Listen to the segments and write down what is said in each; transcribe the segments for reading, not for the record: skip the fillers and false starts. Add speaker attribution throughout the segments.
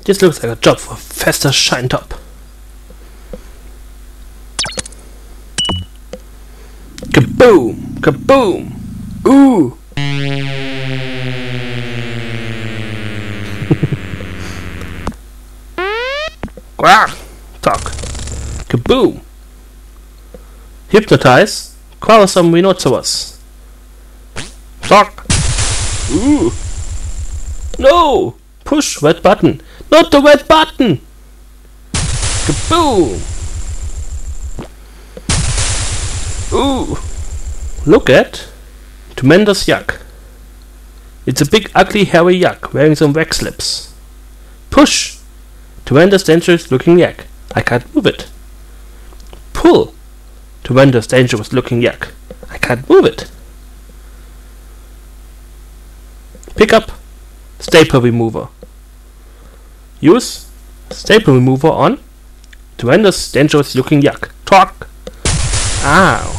Speaker 1: This looks like a job for Fester Shinetop. Kaboom! Kaboom! Ooh! Quack! Talk. Kaboom! Hypnotize. Quarrelsome rhinoceros. Talk. Ooh! No! Push red button. Not the red button! Kaboom! Ooh! Look at Tremendous Yak. It's a big ugly hairy yak wearing some wax slips. Push! Tremendous dangerous looking yak. I can't move it. Pull! Tremendous dangerous looking yak. I can't move it. Pick up staple remover. Use staple remover on tremendous dangerous looking yak. Talk! Ow!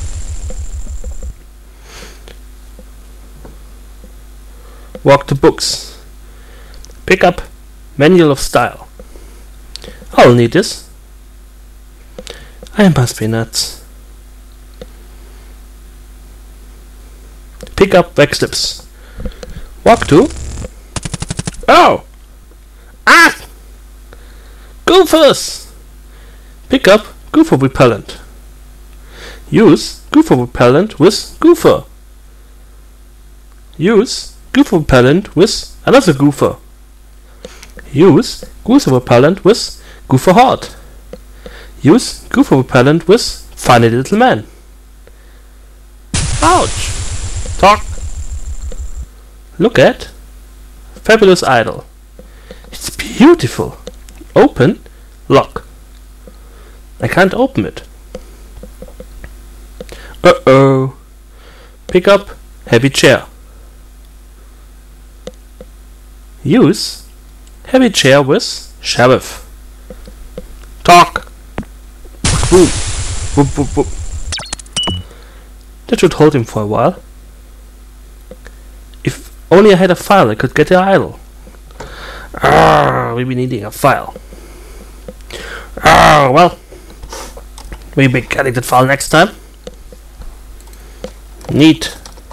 Speaker 1: Walk to books. Pick up Manual of Style. I'll need this. I must be nuts. Pick up wax slips. Walk to. Oh! Ah! Gophers! Pick up Gopher repellent. Use Gopher repellent with Gopher. Use Gopher repellent with another Gopher. Use Gopher repellent with Gopher Heart. Use Gopher repellent with Funny Little Man. Ouch! Talk. Look at Fabulous Idol. It's beautiful. Open. Lock. I can't open it. Uh-oh. Pick up heavy chair. Use heavy chair with sheriff. Talk. Boom. Whoop, whoop, whoop. That should hold him for a while. If only I had a file I could get the idol. We'll be needing a file. Well, we'll be getting that file next time. Neat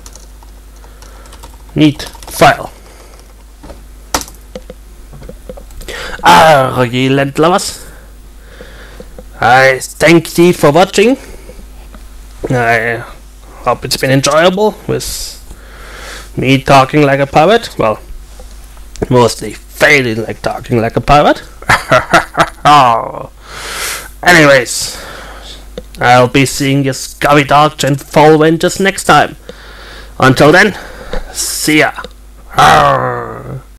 Speaker 1: file. Ye land lovers, I thank thee for watching. I hope it's been enjoyable with me talking like a pirate. Well, mostly failing like talking like a pirate. Anyways, I'll be seeing your scurvy dogs and foul rangers next time. Until then, see ya.